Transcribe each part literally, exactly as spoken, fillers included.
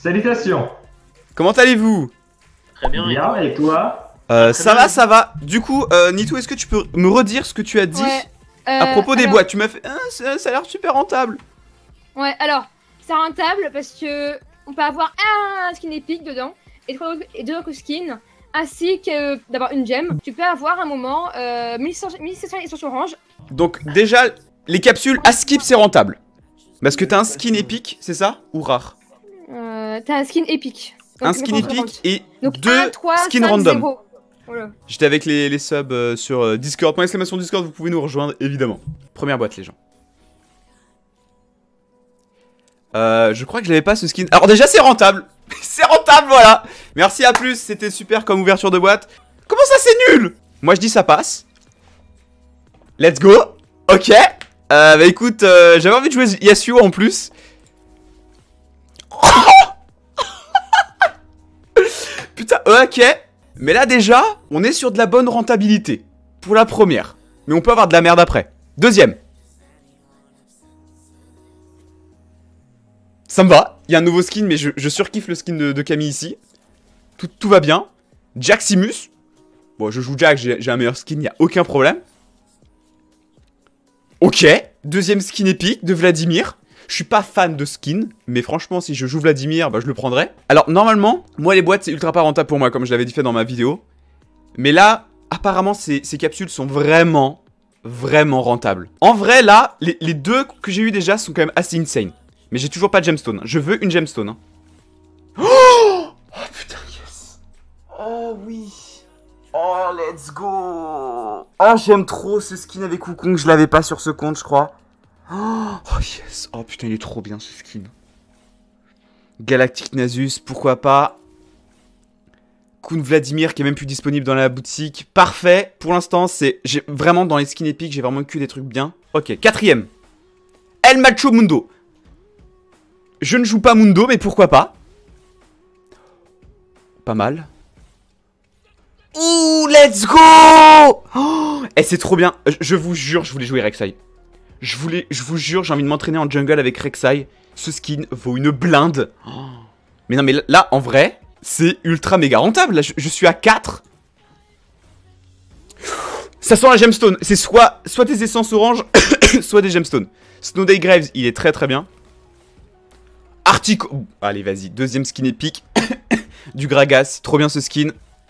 Salutations. Comment allez-vous? Très bien. Bien, et toi? euh, Ça va, ça va. Du coup, euh, Nitou, est-ce que tu peux me redire ce que tu as dit Ouais, euh, à propos des alors- boîtes? Tu m'as fait... Ah, ça, ça a l'air super rentable. Ouais, alors, c'est rentable parce que on peut avoir un skin épique dedans et trois autres- et deux autres skins, ainsi que euh, d'avoir une gemme. Tu peux avoir un moment euh, mille sept cents essences orange. Donc déjà, les capsules à skip, c'est rentable. Parce que t'as un skin épique, c'est ça? Ou rare? Euh, T'as un skin épique. Donc, Un skin essence épique orange. et Donc deux un, trois, skins cinq, random. zéro. Voilà. J'étais avec les, les subs euh, sur euh, Discord. Point exclamation Discord, vous pouvez nous rejoindre, évidemment. Première boîte, les gens. Euh, je crois que je l'avais pas ce skin. Alors déjà, c'est rentable. C'est rentable, voilà. Merci, à plus. C'était super comme ouverture de boîte. Comment ça, c'est nul? Moi, je dis ça passe. Let's go. Ok. Euh, bah écoute, euh, j'avais envie de jouer Yasuo en plus. Putain, ok. Mais là déjà, on est sur de la bonne rentabilité. Pour la première. Mais on peut avoir de la merde après. Deuxième. Ça me va. Il y a un nouveau skin, mais je, je surkiffe le skin de, de Camille ici. Tout, tout va bien. Jaximus. Bon, je joue Jack, j'ai un meilleur skin, il n'y a aucun problème. Ok. Deuxième skin épique de Vladimir. Je suis pas fan de skin, mais franchement, si je joue Vladimir, bah, je le prendrai. Alors, normalement, moi, les boîtes, c'est ultra pas rentable pour moi, comme je l'avais dit fait dans ma vidéo. Mais là, apparemment, ces, ces capsules sont vraiment, vraiment rentables. En vrai, là, les, les deux que j'ai eu déjà sont quand même assez insane. Mais j'ai toujours pas de gemstone. Je veux une gemstone. Hein. Oh, oh putain, yes. Oh oui. Oh, let's go. Oh, j'aime trop ce skin avec Wukong. Je l'avais pas sur ce compte, je crois. Oh yes. Oh putain, il est trop bien ce skin. Galactic Nasus, pourquoi pas. Kun Vladimir qui est même plus disponible dans la boutique. Parfait. Pour l'instant, c'est... J'ai vraiment dans les skins épiques, j'ai vraiment que des trucs bien. Ok, quatrième. El Macho Mundo. Je ne joue pas Mundo, mais pourquoi pas. Pas mal. Ouh, let's go. Oh, et c'est trop bien. Je, je vous jure, je voulais jouer Rek'Sai. Je voulais, je vous jure, j'ai envie de m'entraîner en jungle avec Rek'Sai. Ce skin vaut une blinde. Oh. Mais non, mais là, en vrai, c'est ultra méga rentable. Là, je, je suis à quatre. Ça sent la gemstone. C'est soit, soit des essences oranges, soit des gemstones. Snowday Graves, il est très très bien. Artico. Allez, vas-y. Deuxième skin épique. Du Gragas. Trop bien ce skin.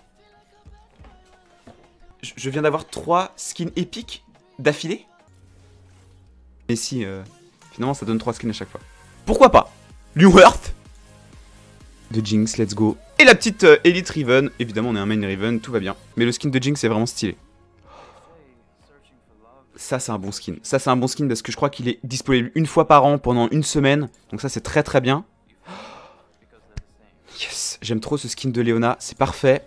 Je, je viens d'avoir trois skins épiques d'affilée. Mais si, euh, finalement, ça donne trois skins à chaque fois. Pourquoi pas? Lewworth. De Jinx, let's go. Et la petite euh, Elite Riven. Évidemment, on est un main Riven, tout va bien. Mais le skin de Jinx est vraiment stylé. Ça, c'est un bon skin. Ça, c'est un bon skin parce que je crois qu'il est disponible une fois par an pendant une semaine. Donc ça, c'est très très bien. Yes, j'aime trop ce skin de Leona. C'est parfait.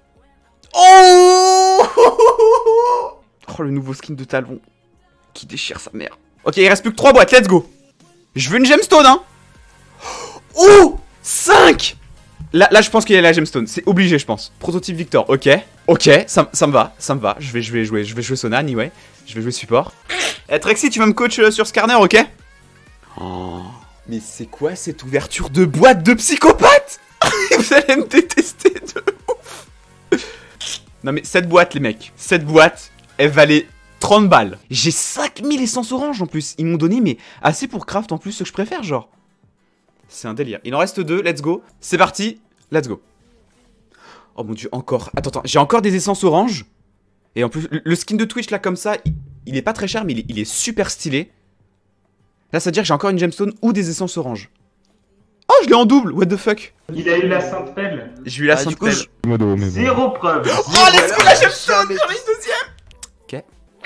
Oh, oh, le nouveau skin de Talon. Qui déchire sa mère. Ok, il reste plus que trois boîtes, let's go. Je veux une gemstone, hein. Oh, cinq. Là, là, je pense qu'il y a la gemstone. C'est obligé, je pense. Prototype Victor, ok. Ok, ça, ça me va, ça me va. Je vais, je vais jouer, je vais jouer Sona, anyway. Je vais jouer support. Eh, Trexy, tu vas me coach euh, sur Skarner, ok? Oh, mais c'est quoi cette ouverture de boîte de psychopathe? Vous allez me détester de ouf. Non mais cette boîte, les mecs, cette boîte, elle valait trente balles. J'ai cinq mille essences orange en plus. Ils m'ont donné, mais assez pour craft en plus, ce que je préfère, genre. C'est un délire. Il en reste deux, let's go. C'est parti, let's go. Oh mon dieu, encore. Attends, attends, j'ai encore des essences orange. Et en plus, le skin de Twitch là, comme ça, il, il est pas très cher, mais il est, il est super stylé. Là, ça veut dire que j'ai encore une gemstone ou des essences orange. Oh, je l'ai en double, what the fuck. Il a eu la sainte pelle. J'ai eu la Ah, sainte du coup, pelle. je- Modo, mais bon. Zéro preuve. Oh, let's go, la gemstone. J'en ai une deuxième. Ok.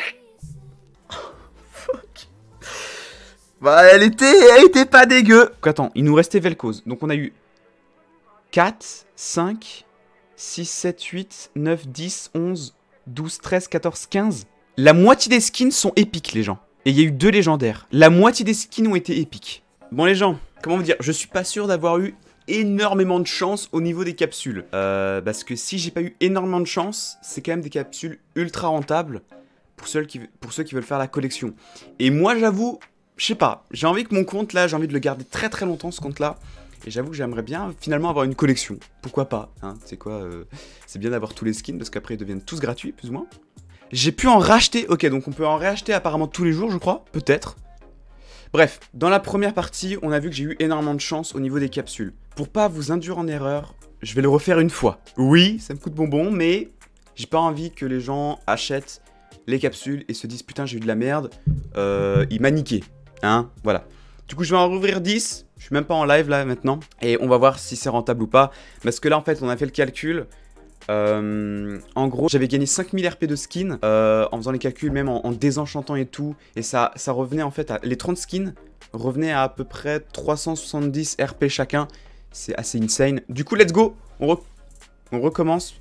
Fuck. Bah, elle était, elle était pas dégueu. Donc, attends, il nous restait Vel'Koz. Donc, on a eu quatre, cinq, six, sept, huit, neuf, dix, onze, douze, treize, quatorze, quinze. La moitié des skins sont épiques, les gens. Et il y a eu deux légendaires. La moitié des skins ont été épiques. Bon, les gens, comment vous dire? Je suis pas sûr d'avoir eu énormément de chance au niveau des capsules. Euh, parce que si j'ai pas eu énormément de chance, c'est quand même des capsules ultra rentables pour ceux qui, pour ceux qui veulent faire la collection. Et moi, j'avoue, je sais pas, j'ai envie que mon compte là, j'ai envie de le garder très très longtemps ce compte là. Et j'avoue que j'aimerais bien finalement avoir une collection. Pourquoi pas, hein, tu sais quoi, euh, c'est bien d'avoir tous les skins parce qu'après ils deviennent tous gratuits, plus ou moins. J'ai pu en racheter, ok, donc on peut en réacheter apparemment tous les jours, je crois, peut-être. Bref, dans la première partie, on a vu que j'ai eu énormément de chance au niveau des capsules. Pour pas vous induire en erreur, je vais le refaire une fois. Oui, ça me coûte bonbon, mais j'ai pas envie que les gens achètent les capsules et se disent putain j'ai eu de la merde, euh, il m'a niqué, hein, voilà. Du coup je vais en rouvrir dix, je suis même pas en live là maintenant, et on va voir si c'est rentable ou pas, parce que là en fait on a fait le calcul, euh, en gros j'avais gagné cinq mille R P de skins, euh, en faisant les calculs même en, en désenchantant et tout, et ça, ça revenait en fait à, les trente skins revenaient à à peu près trois cent soixante-dix R P chacun, c'est assez insane. Du coup let's go, on, re on recommence.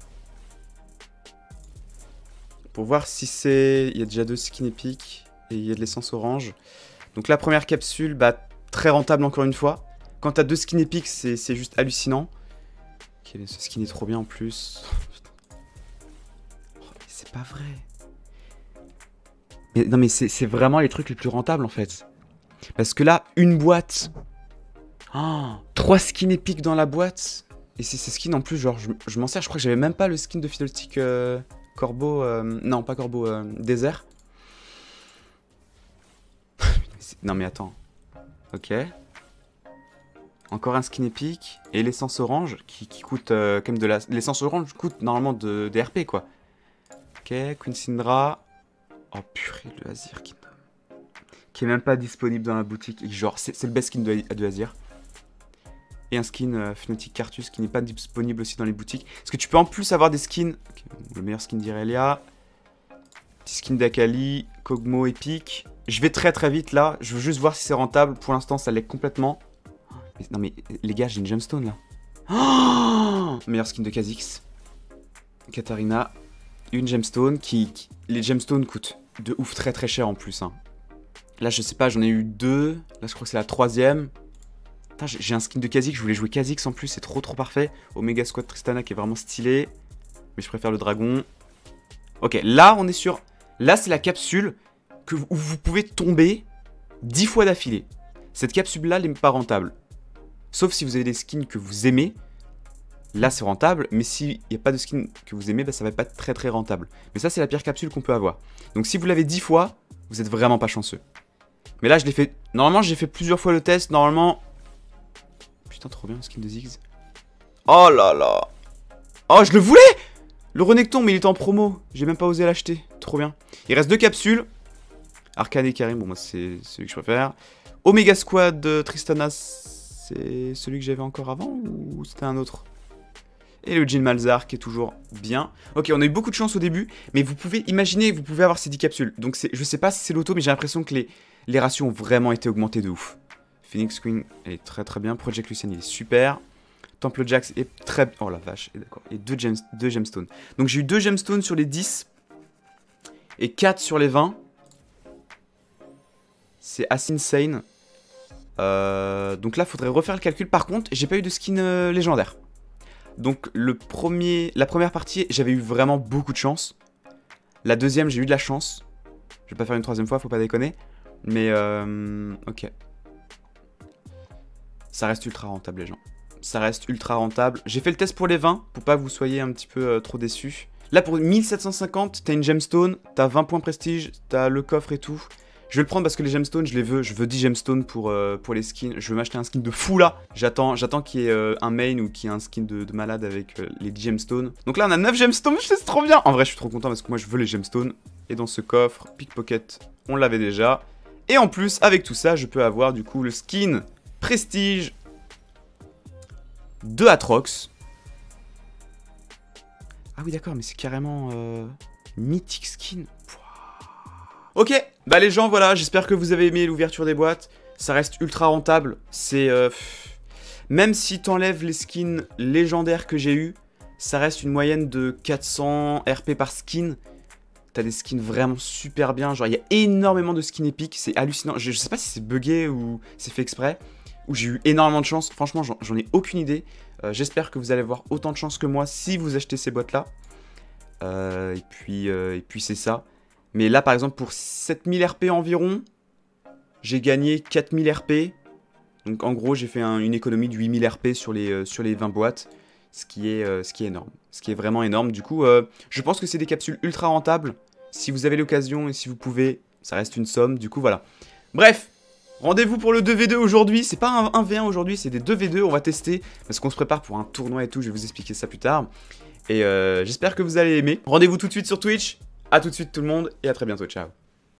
Pour voir si c'est... Il y a déjà deux skins épiques et il y a de l'essence orange. Donc la première capsule, bah très rentable encore une fois. Quand t'as deux skins épiques, c'est juste hallucinant. Ok, mais ce skin est trop bien en plus. Oh, mais c'est pas vrai. Mais, non mais c'est vraiment les trucs les plus rentables en fait. Parce que là, une boîte... Oh, trois skins épiques dans la boîte. Et c'est ces skins en plus, genre je, je m'en sers, je crois que j'avais même pas le skin de Fiddlestick... Euh... Corbeau, euh, non pas Corbeau, euh, désert. Non mais attends. Ok. Encore un skin épique. Et l'essence orange qui, qui coûte euh, comme de la... L'essence orange coûte normalement de, des R P quoi. Ok, Queen Syndra. Oh purée, le Azir qui... qui est même pas disponible dans la boutique. Genre, c'est le best skin de, de Azir. Et un skin euh, Fnatic Cartus qui n'est pas disponible aussi dans les boutiques. Est-ce que tu peux en plus avoir des skins, okay, le meilleur skin d'Irelia, petit skin d'Akali, Kog'Maw épique. Je vais très très vite là, je veux juste voir si c'est rentable. Pour l'instant ça l'est complètement. Mais, non mais les gars, j'ai une gemstone là. Oh, meilleur skin de Kha'Zix. Katarina, une gemstone qui, qui... Les gemstones coûtent de ouf très très cher en plus. Hein. Là je sais pas, j'en ai eu deux. Là je crois que c'est la troisième. J'ai un skin de Kha'Zix, je voulais jouer Kha'Zix en plus, c'est trop trop parfait. Omega Squad Tristana qui est vraiment stylé. Mais je préfère le dragon. Ok, là on est sur... Là c'est la capsule que vous, où vous pouvez tomber dix fois d'affilée. Cette capsule là, elle n'est pas rentable. Sauf si vous avez des skins que vous aimez. Là c'est rentable, mais s'il n'y a pas de skin que vous aimez, bah, ça va pas être très très rentable. Mais ça c'est la pire capsule qu'on peut avoir. Donc si vous l'avez dix fois, vous êtes vraiment pas chanceux. Mais là je l'ai fait... Normalement j'ai fait plusieurs fois le test, normalement... Putain, trop bien le skin de Ziggs. Oh là là. Oh, je le voulais. Le Renekton, mais il était en promo. J'ai même pas osé l'acheter. Trop bien. Il reste deux capsules. Arcane et Karim, bon, moi, c'est celui que je préfère. Omega Squad euh, Tristana, c'est celui que j'avais encore avant ou c'était un autre? Et le Jin Malzahar qui est toujours bien. Ok, on a eu beaucoup de chance au début, mais vous pouvez imaginer, vous pouvez avoir ces dix capsules. Donc, je sais pas si c'est l'auto, mais j'ai l'impression que les, les ratios ont vraiment été augmentés de ouf. Phoenix Queen est très très bien. Project Lucien il est super. Temple Jax est très... Oh la vache, d'accord. Et deux, gems... deux gemstones. Donc j'ai eu deux gemstones sur les dix. Et quatre sur les vingt. C'est assez insane. Euh... Donc là, il faudrait refaire le calcul. Par contre, j'ai pas eu de skin euh, légendaire. Donc le premier... la première partie, j'avais eu vraiment beaucoup de chance. La deuxième, j'ai eu de la chance. Je vais pas faire une troisième fois, faut pas déconner. Mais euh... ok. Ça reste ultra rentable les gens. Ça reste ultra rentable. J'ai fait le test pour les vingt, pour pas que vous soyez un petit peu euh, trop déçus. Là pour mille sept cent cinquante, t'as une gemstone, t'as vingt points prestige, t'as le coffre et tout. Je vais le prendre parce que les gemstones, je les veux. Je veux dix gemstones pour, euh, pour les skins. Je veux m'acheter un skin de fou là. J'attends qu'il y ait euh, un main ou qu'il y ait un skin de, de malade avec euh, les dix gemstones. Donc là on a neuf gemstones, c'est trop bien. En vrai je suis trop content parce que moi je veux les gemstones. Et dans ce coffre, pickpocket, on l'avait déjà. Et en plus, avec tout ça, je peux avoir du coup le skin prestige de Atrox. Ah oui d'accord, mais c'est carrément euh, mythic skin. Ok, bah les gens, voilà, j'espère que vous avez aimé l'ouverture des boîtes. Ça reste ultra rentable. C'est... Euh, même si t'enlèves les skins légendaires que j'ai eu, ça reste une moyenne de quatre cents R P par skin. T'as des skins vraiment super bien. Genre, il y a énormément de skins épiques. C'est hallucinant. Je, je sais pas si c'est buggé ou c'est fait exprès. Ou j'ai eu énormément de chance. Franchement, j'en ai aucune idée. Euh, j'espère que vous allez avoir autant de chance que moi si vous achetez ces boîtes-là. Euh, et puis, euh, et puis c'est ça. Mais là, par exemple, pour sept mille R P environ, j'ai gagné quatre mille R P. Donc en gros, j'ai fait un, une économie de huit mille R P sur les, euh, sur les vingt boîtes, ce qui est, euh, ce qui est énorme. Ce qui est vraiment énorme. Du coup, euh, je pense que c'est des capsules ultra rentables. Si vous avez l'occasion et si vous pouvez, ça reste une somme. Du coup, voilà. Bref, rendez-vous pour le deux v deux aujourd'hui. C'est pas un un v un aujourd'hui, c'est des deux v deux. On va tester parce qu'on se prépare pour un tournoi et tout. Je vais vous expliquer ça plus tard. Et euh, j'espère que vous allez aimer. Rendez-vous tout de suite sur Twitch. A tout de suite tout le monde et à très bientôt. Ciao.